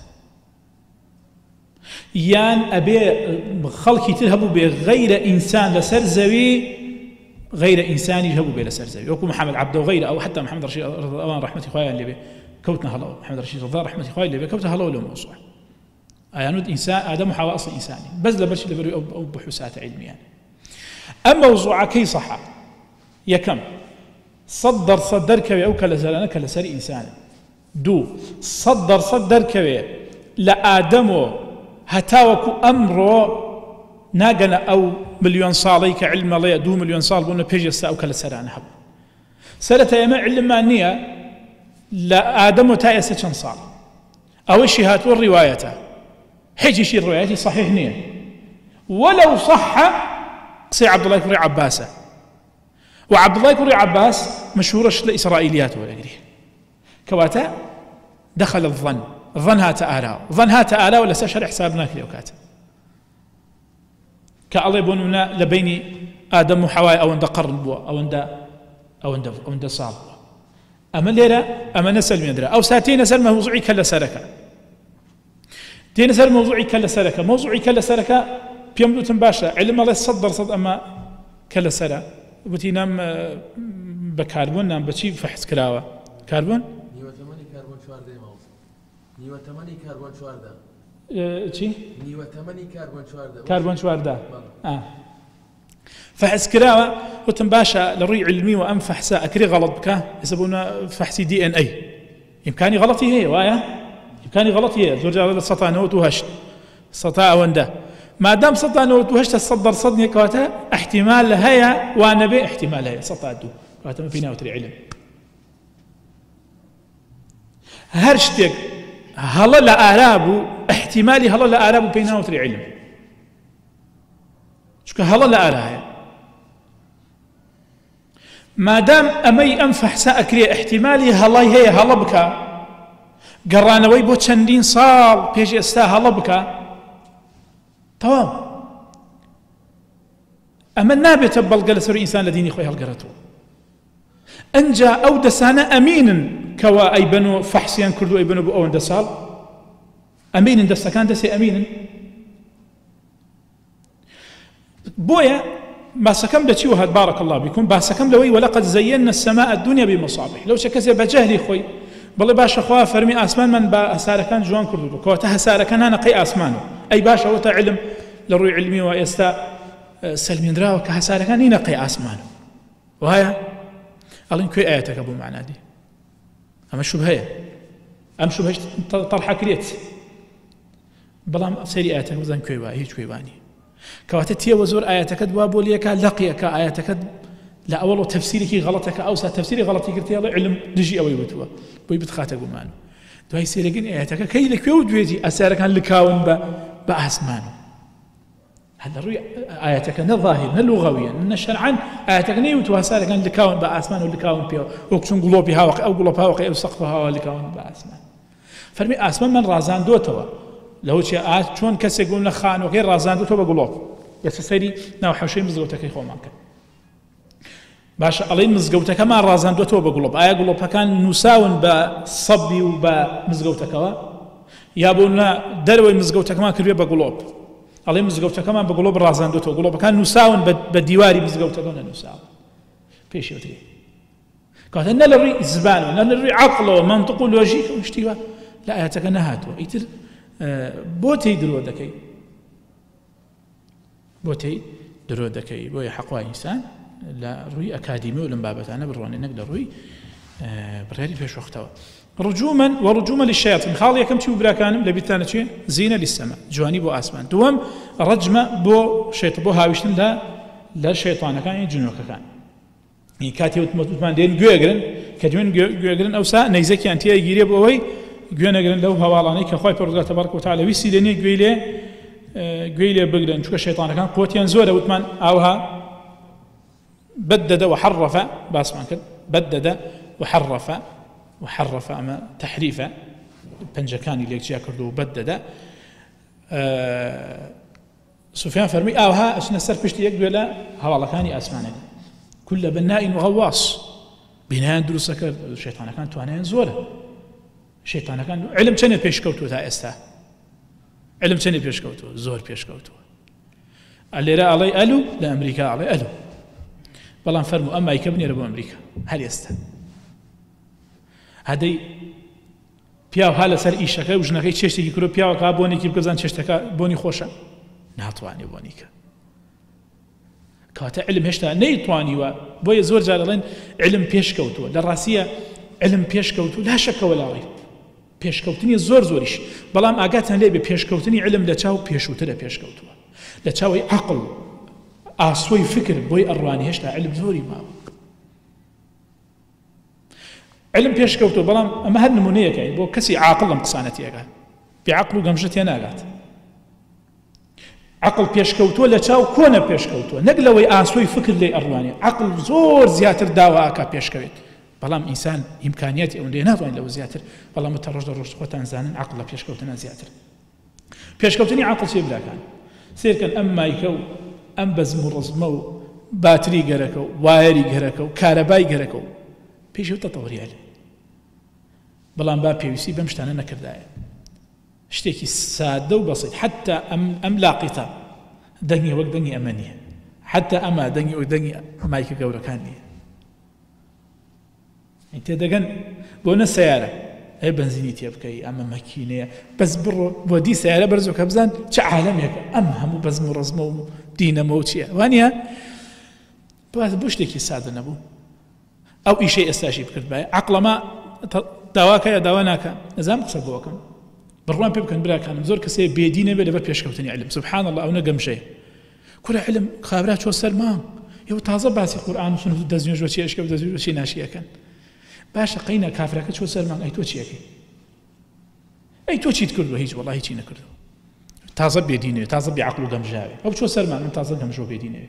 يان أبي خلقي تذهبوا بغير إنسان لسر زوي غير إنسان يذهبوا به لسر زوي وكم محمد عبده وغيره أو حتى محمد رشيد رضوان رحمة خويا اللي به كوتنا هلا محمد رشيد رضوان رحمة خويا اللي به كوتنا هلا ولا موضوع أيانود إنسان آدم وحواء أصل إنساني بس لبرش لبري أو بحوسات علمية يعني. أما موضوع كي صح يا كم صدرك أو كلا زلانك لسر إنسان دو صدرك لآدم هتاوكو أمره ناقنا أو مليون صاليك علم الله 2 مليون صال بونا بيجستا أو كلا سران حب سرت يما علم مانية لا آدم تايسة كان صال أو الشهات والرواية حجي شي الرواية صحيح نية ولو صح قصي عبد الله كوري عباسة وعبد الله كوري عباس مشهورة لإسرائيليات ولا قريه كواتا دخل الظن هات آلاء ولا سشر حسابنا كلي وكات كالله يبوننا لبيني آدم وحواء أو عند قرن بوا أو عند صاب أما ليرة أما نسل من درا أو ساتين نسل موضوعي كلا سركة تين نسل موضوعي كلا سركة بيمدو تنباشا علم الله صدر أما كلا سرة بتي نام بكربون نام بتشي فحص كلاوة كربون نیوە تەمەنی کاربۆن چواردا چی؟ نیوە تەمەنی کاربۆن چواردا فحص کراوە وتم باشە لە ڕووی علمی و ئەم فەحسە ئەکرێ غەڵەت بکە حسابونا فەحسی DNA ئیمکانی غەڵەتی هەیە وایە ئیمکانی غەڵەتی هەیە زۆر جار لە 198 سەتا ئەوەندە مادام 198 100% نیە کەواتە احتیمال هەیە وانە بێ احتیمال هەیە 102 کەواتە مە پێی ناوتری علم هەر شتێک هەڵە لە ئاراب و احتیمالی هەڵە لە ئاراب و پێی ناوتری علم چونکە هەڵە لە ئارایە مادام ئەمەی ئەم فەحسە ئەکرێ احتیمالی هەڵای هەیە هەڵە بکە گەڕانەوەی بۆ چەندین ساڵ پێش ئێستا هەڵە بکە تەواو ئەمە نابێتە بەڵگە لەسەر ئینسان لە دینی خۆی هەڵگەڕێتەوە ئەنجا ئەو دەسانە ئەمینن كوا أي بنو فحصيان كردو أي بنو بأون دسال أمين دستكان دسي أمين بويا ما سكم دتي وهاد بارك الله بكم با سكم لوي ولقد زينا السماء الدنيا بمصابيح لو شكسي بجهلي خوي بالله باشا خوا فرمي أسمان من با ساركان جوان كردو كواتها ساركان أنا قي أسمانه أي باشا وتا علم لروي علمي ويستا سلمين دراو كهساركان هنا قي أسمانه وهاي الله كوي آياتك أبو معنا دي أما شبهة أم شبهة طرحة كريت بلام سريعة وزن كويوا هيج كويواني کەواتە تێوە زۆر ئاەتەکەت وا بۆ لێکە لەقیەکە ئاەتەکەت لە ئەوڵ تەفسیرێکی غەڵەتەکە ئەوسا تەفسیری غەڵەتی کردیاڵە علم دژی ئەوەی وتووە بۆی بتخاتە گومان دوای سێرەگەن ئاەتەکە کەی لەکوێ و دوێتی ئەسارەکان لکاون بە ئاسمان هەر ڕووی ئاەتەکە نە ظاهر نە لوغەویە نە شەرعەن ئاەتەکە نەیوتوە ئەسارەکان لکاون بە ئاسمان و لکاون پێوە وەک چون گڵۆپی هاوەق ئەو گڵۆپ هاوەقی ئەو سەقف هاوە لکاون بە ئاسمان فەرمی ئاسمان من ڕازاندۆتەوە لەو چێ چۆن کەسێک بوون لە خانوەکەی ڕازاندۆتەوە بە گڵۆپ ئێستا سەیری ناو حەوشەی مزگەوتەکەی خۆمان کرد باشە ئەڵێن مزگەوتەکەمان ڕازاندۆتەوە بە گڵۆپ ئایا گڵۆپەکان نووساون بە سەبی و بە مزگەوتەکەوە یا بوون دەرەوەی مزگەوتەکەمان کردوێ بە گڵۆپ ئەڵێ مزگەوتەکەمان بە گڵۆپ ڕازاندۆتەوە گڵۆپەکان نووساون بە دیواری مزگەوتەکە نەنووساون پێشێوترێ کاتە نە لە ڕووی زبانەوە نە لە ڕووی عەقڵەوە مەنطق و لۆژیک و شتیوە لە ئاەتەکە نەهاتووە ئیتر بۆ تێی درۆ دەکەی بۆ تێی درۆ دەکەی بۆیە حەقوای ئینسان لە ڕووی ئەکادیمی و لەم بابەتانە بڕوانێ نەک لە ڕووی بڕیاری پێشوەختەوە ورجوما للشياطين خاڵ یەکەم چی و براکانم لە بیرتانە چێ زینە للسەما جوانی بۆ ئاسمان دووەم ڕەجمە بۆ هاویشتن لە شەیطانەکان جنۆکەکان کاتی وتمان دێن گوێگرن کە دوێن گوێگرن ئەوسا نەیزەکیان تێ گیرێ بۆ ئەوەی گوێ نەگرن لەو هەواڵانەی کە خۆی پەروەردگار تەبارەک و تەعالە ویستی لێنێ گوێی لێ بگرن چونکە شەیطانەکان قوتیان زۆرە وتمان ئاوها بدد وحرف باسمان کرد بدد وحرف أما تحريفا بنجكاني ليك جا كردو بدد سفيان فرمي ها أشنا سر بشتي يقول لا هوا كاني أسمعني كل بناء وغواص بناء دروسك الشيطان كان توانين زوره الشيطان كان علم شنو بيشكوتو تا استا علم شنو بيشكوتو زور بيشكوتو اللي را علي الو لامريكا علي الو بلان فرمو اما يكبني ربو امريكا هل يستا هدي پیاو حالا سر ایشەکە و ژنەکەی چێشتێکی کرۆ پیاوەکە بۆنێکی بکەزان چێشتەکە بۆنی خۆشە ناتوانێ بۆنیکە کاتە علم هێشتا نەیتوانیوە بۆیە زۆر جار دەڵێن علم پێشکەوتووە لە ڕاستیە علم پێشکەوتوو لا شەکەوە لاڵێ پێشکەوتنی زۆریش بەڵام ئاگاتان لێ بێ پێشکەوتنی علم لە چاو پێشووترە پێشکەوتووە لە چاوی عەقڵ ئاسۆی فکر بۆی ئەڕوانی هێشتا علم زۆری ماوە علم پێشکەوتووە بەڵام ئەمە هەر نمونەیەکەی بۆ کەسی عاقڵ لەم قسانەتیەکە بێعەقڵ و گەمژەتیان ناگات عقل پێشکەوتووە لە چاو کۆنە پێشکەوتووە نەک لەوەی ئاسۆی فکر لێ ئەڕوانێ عقل زۆر زیاتر داوا ئاکا پێشکەوێت بەڵام ئینسان ئیمکانیەتی ئەوەندەی ناتوانێت لەوە زیاتر بەڵام تا ڕۆژ ڕۆژ خۆتان زانن عقل لە پێشکەوتنە زیاتر پێشکەوتنی عقل چێ براکان سیرکەن ئەم مایکە و ئەم بەزم و ڕزمە و باتری گەرەکە و وایەری گەرەکە و کارەبای گەرەکە و پێشوتە تەوریالێ بەڵام با پێویستی بەم شتانە نەکردایە شتێکی سادە و بەسیط حتى ئەم لاقیتە دەنگی وەک دەنگی ئەمە نییە حتى ئەمە دەنگی وەک دەنگی مایکە گەورەکان نییە تێدەگەن بۆ نە سەیارە هەیە بنزینی تێ بکەی ئەمە مەکینەیە بەس بڕۆ بۆ دی سەیارە بەرزۆ کە بزان چه عالەمێکە ئەم هەموو بەزم و ڕزمە و دینەمە و چییە وانە بۆ شتێکی سادە نەبوو ئەو ئیشەی ئێستاشی بکرد باە عەقڵەما داواکە یا داوا ناکە نەزانم قسە بۆکەم بڕوان پێ بکەن براکانم زۆر کەسێ بێدینە بێ لەبەر پێشکەوتنی علم سبحان الله ئەو نەگەمژەیە کورە علم خابرا چۆ سەرمام ئێوە تازە باسی قورئان و سنت و دەستنوێژ چی ئەشکە و دەستنوێژ چی ناشیەکەن باشە قەینە کافرەکە چۆ سەرمان ئەی تۆ چیەکەی ئەی تۆ چیت کردووە هیچ وەڵڵاهی چی نەکردووە تازە بێدینێ تازە بێعەقڵ و گەمژاوێ ئەو چۆ سەرمان من تازە گەمژۆ بێدینێ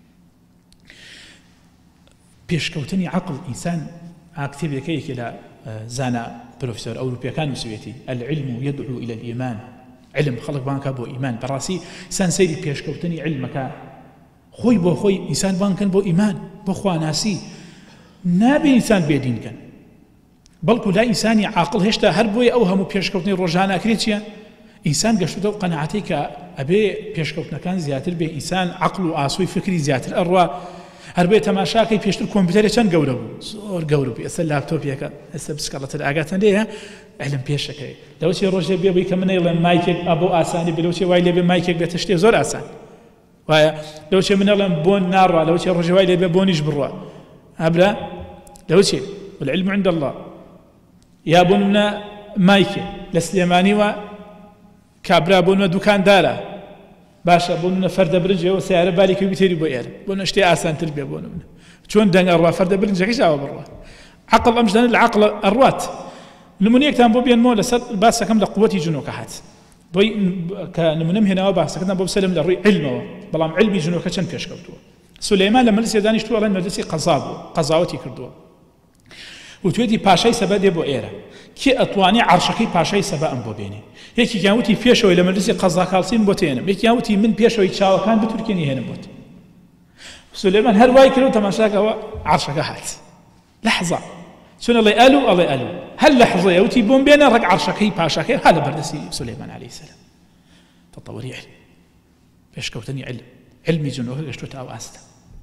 پێشکەوتنی عەقڵ ئینسان ئاکتیڤەکەیەکی لە زانا بروفيسور أوروبيان وسويتي العلم يدعو إلى الإيمان علم خلق بانكا بو إيمان براسي إنسان سيري بيشكوتني علمك خوي بو خوي إنسان بانكن بو إيمان بو خواناسي نابي إنسان بيدين كان بلكو لا إنساني عاقل هشتا هربوي أوهم بيشكوتني روجانا كريتيا إنسان قشتو قناعتي كأبي بيشكوتنا كان زياتر بي إنسان عقل وآسوي فكري زياتر أروا هەربێ تەماشاکەی پێشتر کۆمپیوتەرێ چەند گەورە بوو زۆر گەورە بوو ئێستا لاپتۆپیەکە ئێستا بسکەڵەتر ئاگاتان لێیە علم پێشەکەی لەوچێ ڕۆژێ بێ بووی کە من نەیڵێم مایکێک ئەبۆ ئاسانی بێ لەوچێ وای لێ بێ مایکێک بێتە شتێ زۆر ئاسان وایە لەوچێ من نەڵێم بۆن ناڕوا لەوچێ ڕۆژێ وای لێ بێ بۆنیش بڕوا ئەبرا لەوچێ والعلم عند الله یا بۆنە مایکێ لە سلێمانیوە کابرا بۆنە دوکاندارە باشە بۆ منە فەردە برنجەوە سیارە بالیکە بیتێری بۆ ئێرە بۆ نەشتێ ئاسانتر بێ بۆ منە چۆن دەنگ ئەڕوا فەردە برنجەکەیش ئاوە بڕوە عقل ئەم ژدانە لە عقل ئەڕوات نمونەیەکتان بۆ بێنمەوە لەسەر باسەکەم لە قووەتی جنۆکە هات بۆی کە نمونەم هێناوە باسەکەتان بۆ بسەلم لە ڕووی علمەوە بەڵام علمی جنۆکە چەند پێشکەوتووە سولەیمان لە مەجلیسێ دانیشتووە ئەڵێن مەجلیسی قەزا بوو قەزاوەتی کردووە وتوێتی پاشای سەبا دێ بۆ ئێرە کێ ئەتوانێ عەرشەکەی پاشای سەبا ئەم بۆ بێنێ یەکێکیان وتی پێشەوەی لە مەجلیسی قەزا کاڵسین بۆ تێنم یەکیان وتی من پێشەوەی چاوەکان بتورکێنی هێنم بۆت سولەیمان هەر وای کرد و تەماشاکەوە عەرشەکە هات لەحظە چون الله ئەلو هەر لەحظەیە وتی بۆم بێنە ڕەک عەرشەکەی پاشاکەی ها لە بەردەستی سولەیمان عەلەیهی سەلام تەطەوری علم پێشکەوتنی علمی جنۆکە گەشتووەتە ئەو ئاستە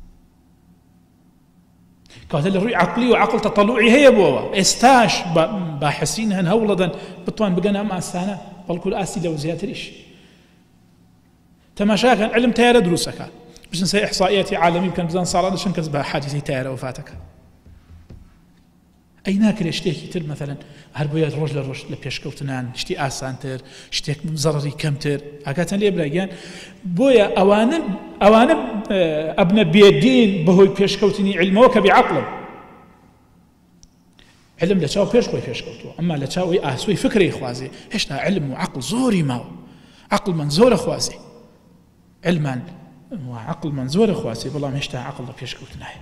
کاتە لە ڕووی عەقلی و عەقڵ تەطەلوعی هەیە بۆەوە ئێستاش باحثین هەن هەوڵەدەن بتوان بگەن ئەم ئاستانە بەڵکو ئاستی لەو زیاتریش تەماشاکەن علم تیارە دروستەکە بچن سەر ئیحصائیاتی عالەمی بکەن بزان ساڵانە چەند کەس بە حادیثەی تیارە وفاتەکە ئەی ناکرێت شتێکی تر مەثەلاً هەر بۆیە ڕۆژ لە ڕۆژ لە پێشکەوتنان شتی ئاسانتر شتێک زەڕەری کەمتر ئاگاتان لێ براگیان بۆیە ئەوانە ئەبنە بێدین بەهۆی پێشکەوتنی علمەوە کە بێعەقڵن علم لە چاو پێش خۆی پێشکەوتووە ئەمما لە چاوی ئاسوی فکری خوازێ هێشتا علم و عەقڵ زۆری ماوە عەقڵمان زۆرە خوازێ علمان و عەقڵمان زۆرە خوازێ بەڵام هێشتا عەقڵ لە پێشکەوتنایە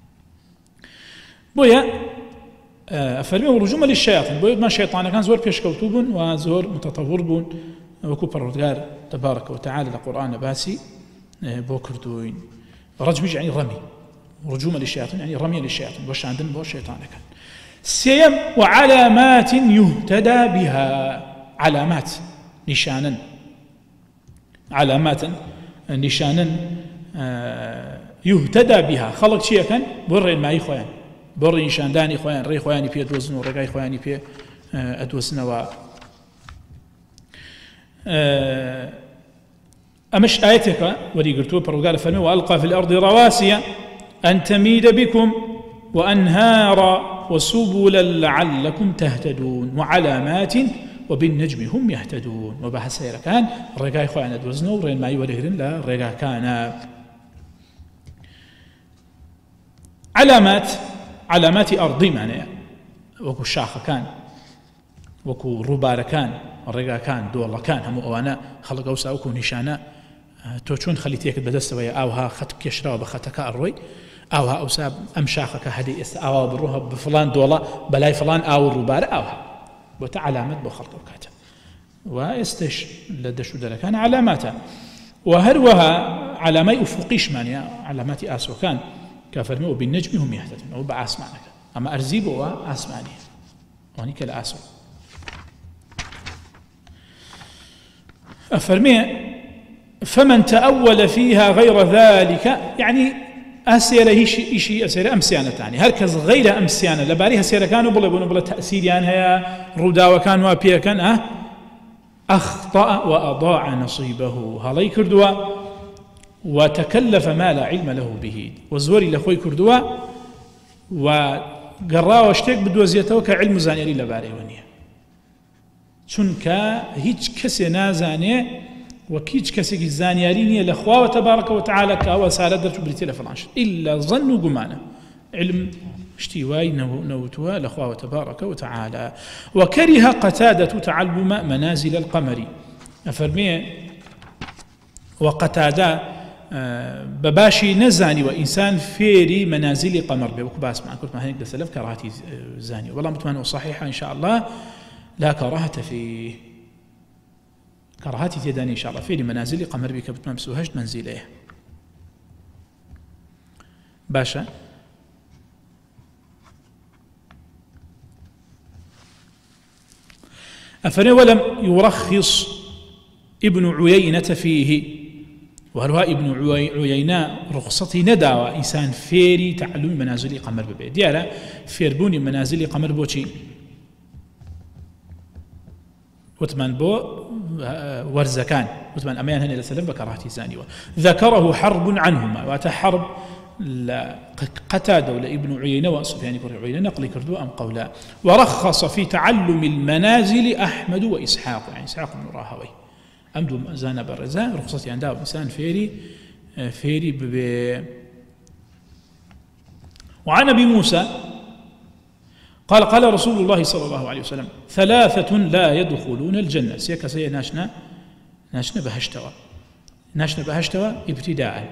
بۆیە أفرمي ورجوما للشياطين بويد ما شيطان كان زور بيشكوتوبون وزور متطور بون وكو پروردگار تبارك وتعالى القرآن باسي بو كردوين رجم يعني رمي رجوما للشياطين يعني رمي للشياطين وش عندن بو شيطان كان سيم وعلامات يهتدى بها علامات نشانا علامات نشانا يهتدى بها خلق شيئا كان برين ما يخوان بڕی نیشاندانی خۆیان ڕێی خۆیانی پێ دۆزن و ڕێگای خۆیانی پێ ئەدۆزنەوە ئەمەش ئاەتێکە وەریگرتووە پەروەردگار فەرمێ وألقى في الأرض رواسي أن تميد بكم وأنهارا وسبلا لعلكم تهتدون وعلامات وبالنجم هم يهتدون وبحث سيركان ڕێگای خۆیان ئەدۆزنەوە و ڕێنمایی وەرەگرن لە ڕێگاکانە علامات أرضي معناها وكو شاخة كان وكو روبارة كان الرقا كان دولة كان هم أوانا خلق أوسا وكو نشانا توچون خليتيك بدست ويا أوها خط كشرا بخطك الروي أوها أوسا أم شاخة كهدي است أوها بروها بفلان دولة بلاي فلان أو روبارة أوها وتعلامات بخلق وكاتا واستش لدشو كان علاماتها وهروها علامات أفقيش معناها علامات آسو كان كافرمي وبالنجم هم يهتدون أو بأسمانك أما أرزيب هو أسماني وهنيك الأسو أفرمي فمن تأول فيها غير ذلك يعني أسير إشي أسير أمسيانة يعني هركز غير أمسيانة لباريها سير كانوا بلا تأثير يعني هي رودا وكان وابيا كان أخطأ وأضاع نصيبه هلاي كردوا وتكلف ما لا علم له به وزوري لخوي كردوا وقرا واشتيك بدوزيته كعلم زانيري لباري ونيه چونك هيج كسي نازاني وكيج كسي زانياري نيه لخوا تبارك وتعالى كاوا سالدت بريتي فلانش الا ظن وقمانه علم اشتواي نوتوا لخوا تبارك وتعالى وكره قتادة تعلم منازل القمر أفرمي وقتادة بباشي نزاني وإنسان فيري منازل قمر بوكباس مع كل ما هيك لسلف كراهتي زاني والله متمنى صحيحة إن شاء الله لا كراهة في كراهتي تداني إن شاء الله فيري منازل قمر بك بتمام بسوهجت منزله باشا أفني ولم يرخص ابن عيينة فيه وهل هو ابن عيينة رخصتي نداوى إنسان فيري تعلم منازل قمر ببي ديالا فيربوني منازل قمر بوشي وتمن بو ورزكان وتمن أميان هنا لسلم بكراهتي زانيوة ذكره حرب عنهما وتحرب قتادة ولا ابن عيينة وسفيان بن عيينة نقل كردوا أم قولا ورخص في تعلم المنازل أحمد وإسحاق يعني إسحاق بن راهوي ئەم دوو زانە بەڕێزە ڕوخسەتیان دا ئینسان فێری ببێ. وعن أبي موسى قال رسول الله صلى الله عليه وسلم 3 لا يدخلون الجنة سيكا سي ناشنا بهشتوا ابتداء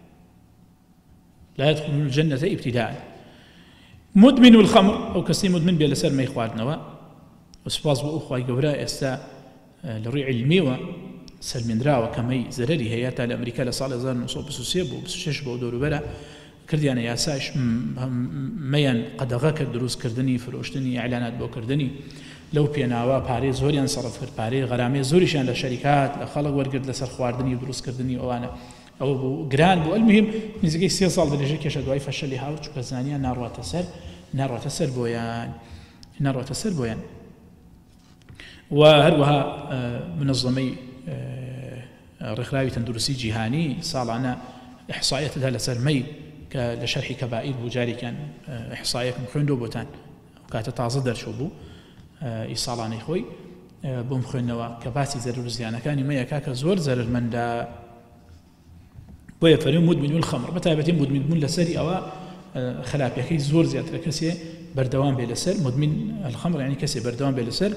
لا يدخلون الجنة ابتداء مدمن الخمر أو كسي مدمن بلا سر ما يخوارنوا وسباز بأخوة قوراء يستا لري علمي وسلمين راوة كمي زرري هياتا لأمريكا لصالة زار نصوب بسوسيب وبسوشش بودورو بلا کردیانە یاساش مەیان قەدەغە کرد دروستکردنی فرۆشتنی ئیعلانات بۆ کردنی لەو پێناوە پارەی زۆریان سەرف کرد پارەی غەرامەی زۆریشیان لە شەریکات لە خەڵک وەرگرت لەسەر خواردنی و دروستکردنی ئەوانە ئەوە بوو گران بوو. ئەلموهیم نزیکەی 3 ساڵ بەلێژە کێشە دوای فەشەلی هاو چونکە زانیان ناڕواتە سەر بۆیان و هەروەها منظمەی ڕێکخراوی تەندروستی جیهانی ساڵانە إحصائياتها لسرمي لشرح كبائر بوجاري كان إحصائياتكم خويندو بوتان وكاتا تازه درشو بو إيصالاني خوي بوم خوينوا كباسي زرر زيانا كان ما يكاك زور زرر من دا بويا فريم مدمن الخمر بتابتين مدمن لسري أو خلاف يكي زور زيادة كسي بردوان بلسر مدمن الخمر يعني كسي بردوان بلسر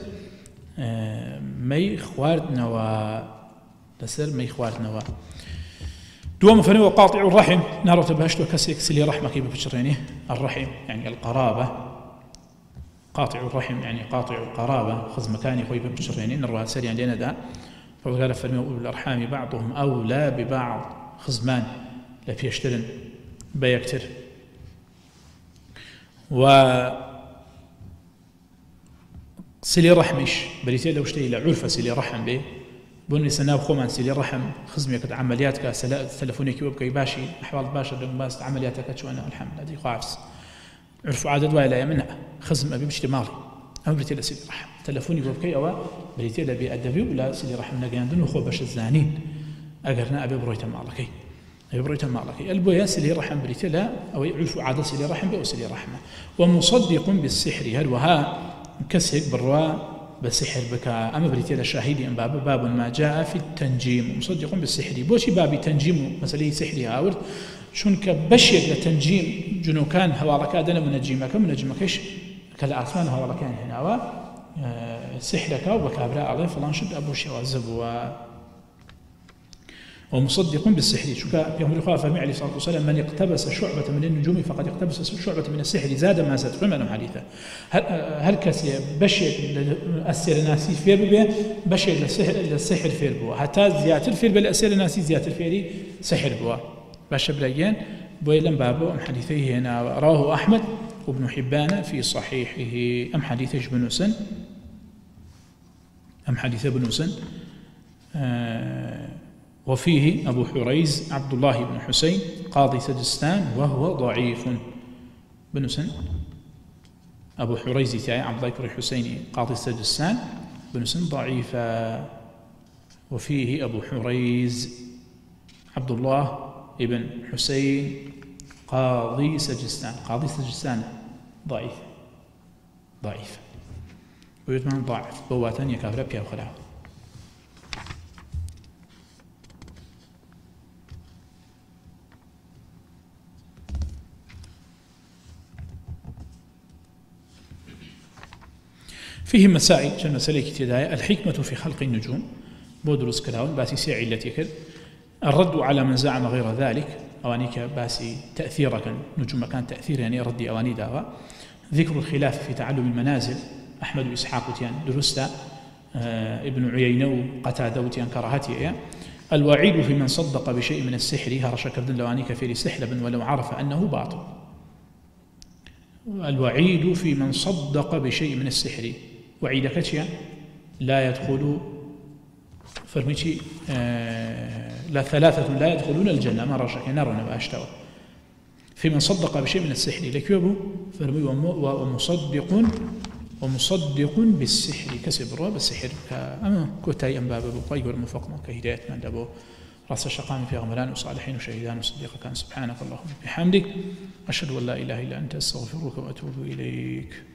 مي خواردنوا لسر مي خواردنوا دوام فنو قاطع الرحم نارو تبهشت وكسيك سلي رحمك بفشرينه الرحم يعني القرابة قاطع الرحم يعني قاطع القرابة خذ مكاني خوي بفشرينه نروها سريعا لنا دا فقال فنو أولو الأرحام بعضهم أولى ببعض خزمان لا بيشترن بيكتر و سلي رحمش بريتي لو اشتي لعرفة سلي رحم به بني سناو خومان سيلي رحم خزمك عملياتك تلفونك وبكي باشي احوال باشا دم باس عملياتك شو انا الحمد لله خافس عرفوا عدد ولا منها خزم ابي بشتي مالي او بريتي سيلي رحم تلفوني وبكي او بريتي لبي ادبي ولا سيلي رحم نقاندن خو باش الزانين اقرنا ابي برويته مالكي ابي برويته مالكي البويا سيلي رحم بريتي لا او يعرفوا عدد سيلي رحم بو سيلي رحمه ومصدق بالسحر هل وها كسك بالروا بسحر بك أما بريتي لشاهدي أن باب ما جاء في التنجيم مصدق بالسحر بوشي باب تنجيم مسألة سحري هاورد شونك بشيك لتنجيم جنو كان هوالك أدنى منجمك إيش كالأعثمان هوالك هنا سحرك وبكابراء عليه فلان شد أبوشي وعزب ومصدق بالسحر شوكا يوم الخواه فهمي عليه الصلاة والسلام من اقتبس شعبة من النجوم فقد اقتبس شعبة من السحر زاد ما زاد فمن حديثا هل كسي بشيك السير الناسي فير بيه بشيك للسحر فير بوا حتى زيادة الفير بالأسير الناسي زيادة الفيري سحر بوا باش بلايين بويلم بابو أم حديثيه هنا رواه أحمد وابن حبان في صحيحه أم حديث ابن سن أم حديث ابن سن وفيه أبو حريز عبد الله بن حسين قاضي سجستان وهو ضعيف بن سن أبو حريز تاعي عبد الله بن حسين قاضي سجستان بن سن ضعيف وفيه أبو حريز عبد الله بن حسين قاضي سجستان ضعيف ويتمنى ضعف بواتن يكافر بيا وخلاه فيه مسائل جل مسألة كتداية الحكمة في خلق النجوم بودرس كلاون باسي سيعي التي كر الرد على من زعم غير ذلك أوانيك باسي تأثيرك نجوم كان تأثير يعني ردي أواني داوى ذكر الخلاف في تعلم المنازل أحمد وإسحاق تيان درستا ابن عيينة قتادة تيان كراهتي الوعيد في من صدق بشيء من السحر هرش كردن لوانيك في سحر ولو عرف أنه باطل الوعيد في من صدق بشيء من السحر وعيد كتشيا لا يدخل فرميتي لا 3 لا يدخلون الجنة ما رشك نارنا بأشتوى في من صدق بشيء من السحر لكيوبو فرمي ومصدق بالسحر كسب الروا بالسحر أما كتاي أنباب بقيق والمفقمة كهداية من دابو رأس الشقام في غمران وصالحين وشهيدان وصديق كان سبحانك اللهم بحمدك أشهد أن لا إله إلا أنت أستغفرك وأتوب إليك